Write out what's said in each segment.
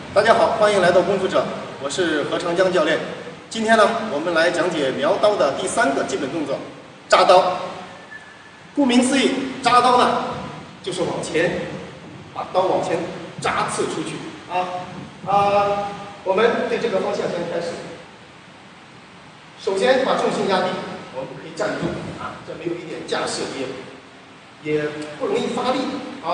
大家好，欢迎来到功夫者，我是何长江教练。今天呢，我们来讲解苗刀的第3个基本动作——扎刀。顾名思义，扎刀呢，就是往前把刀往前扎刺出去我们对这个方向先开始。首先把重心压低，我们可以站住这没有一点架势，也不容易发力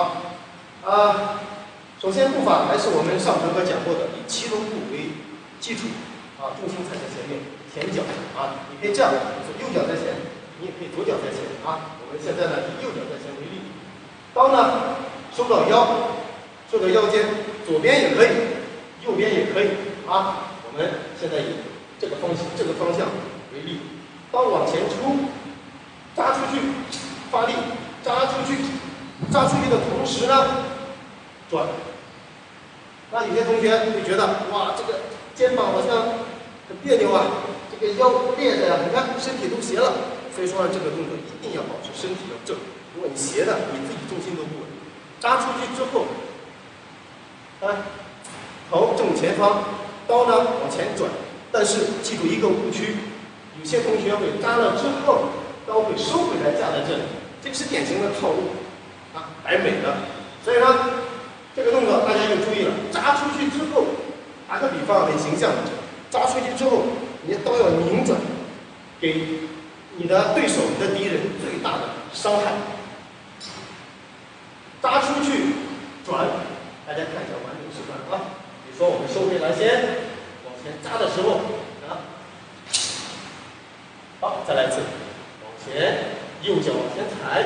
首先步伐还是我们上堂课讲过的，以7龙步为基础重心踩在前面，前脚你可以这样，就是右脚在前，你也可以左脚在前我们现在呢以右脚在前为例，刀呢收到腰，收到腰间，左边也可以，右边也可以我们现在以这个方向为例，刀往前出，扎出去，发力，扎出去，扎出去的同时呢，转。那有些同学会觉得，哇，这个肩膀好像很别扭这个腰裂着你看身体都斜了。所以说这个动作一定要保持身体要正，如果你斜的，你自己重心都不稳。扎出去之后，头正前方，刀呢往前转，但是记住一个误区，有些同学会扎了之后，刀会收回来架在这里，这个是典型的套路摆美的。所以呢，这个动作大家就注意了，扎出去之后，打个比方很形象的，扎出去之后，你的刀要拧转，给你的对手、你的敌人最大的伤害。扎出去，转，大家看一下完整示范比如说我们收回来先，往前扎的时候好，再来一次，往前，右脚往前踩，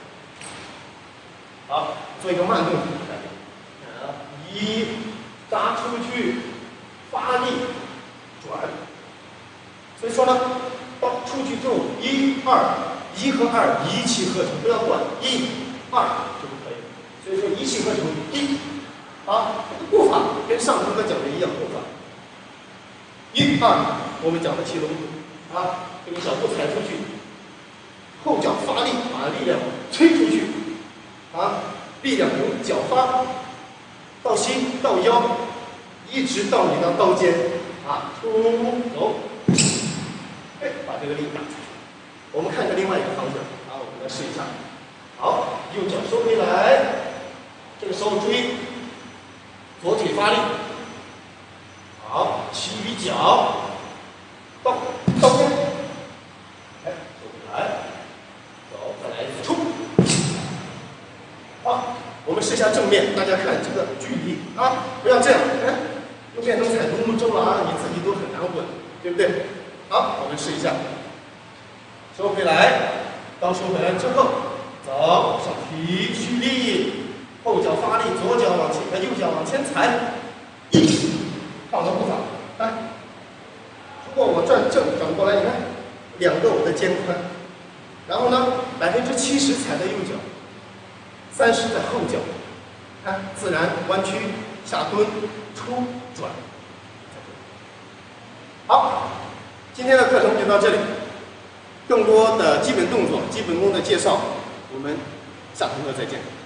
好，做一个慢动作。1扎出去，发力，转。所以说呢，刀出去之后，1、2，1和2一气呵成，不要断，1、2就可以了。所以说一气呵成，1这个步伐跟上堂课讲的一样，步伐1、2，我们讲的7龙步这个小步踩出去，后脚发力，把力量推出去力量由脚发。到心到腰，一直到你的刀尖出走，把这个力打出去。我们看看另外一个方向我们来试一下。好，右脚收回来，这个时候注意左腿发力。好，其余脚到刀尖，收回来，走，再来一次出。好。我们试一下正面，大家看这个距离不要这样，又变成踩独木舟了你自己都很难稳，对不对？好，我们试一下，收回来，刀收回来之后，走上提蓄力，后脚发力，左脚往前，右脚往前踩，放个步伐，来，如果我转正转过来，你看2个我的肩宽，然后呢70%踩在右脚。30在后脚，自然弯曲下蹲出转。好，今天的课程就到这里。更多的基本动作、基本功的介绍，我们下堂课再见。